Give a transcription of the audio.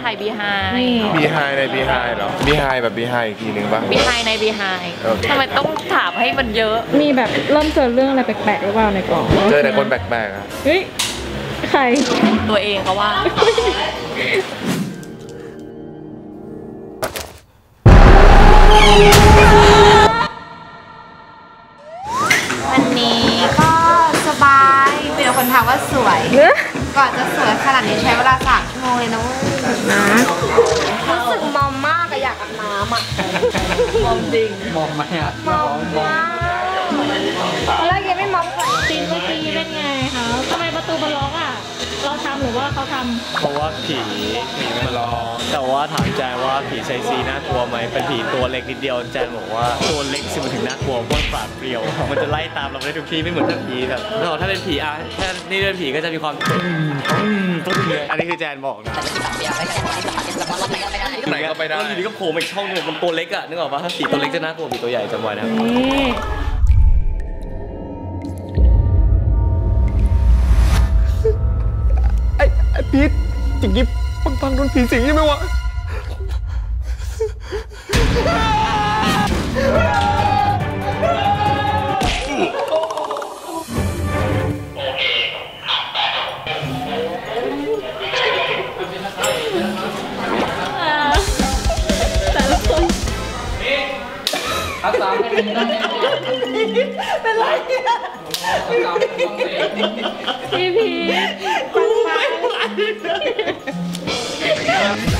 บีไฮบีไฮในบีไฮเหรอบีไฮแบบบีไฮอีกทีนึงป่ะบีไฮในบีไฮทำไมต้องถามให้มันเยอะมีแบบเริ่มเจอเรื่องอะไรแปลกๆหรือเปล่าในกล่องเจอแต่คนแปลกๆอ่ะเฮ้ยใครตัวเองเขาว่าวันนี้ก็สบายมีแต่คนถามว่าสวยก่อนจะสวยขนาดนี้ใช้เวลา3 ชั่วโมงเลยนะนะรู้สึกมอมมากอะอยากอาบน้ำอะมอมจริงมอมไหมอะมอมมากแล้วยังไม่มอมใครซีนเมื่อกี้เป็นไงคะทำไมประตูมันล็อกอ่ะเราทำหรือว่าเขาทำเพราะว่าผีมันร้องแต่ว่าถามแจนว่าผีไซซีน่ากลัวไหมเป็นผีตัวเล็กนิดเดียวแจนบอกว่าตัวเล็กสิมันถึงน่ากลัวเพราะปราดเปรียวมันจะไล่ตามเราไปได้ทุกที่ไม่เหมือนถ้าผีแบบถ้าเป็นผีอะถ้านี่เป็นผีก็จะมีความเลยอันนี้คือแจนบอกนะไหนก็ไปได้แล้วอยู่ดีก็โผล่มาอีกช่องนึงมันตัวเล็กอะนึกออกปะผีตัวเล็กจะน่ากลัวผีตัวใหญ่จำไว้นะไอ้พีทจริงๆฟังโดนผีสิงใช่ไหมวะแต่ละคนเป็นไรพี่พีฟัง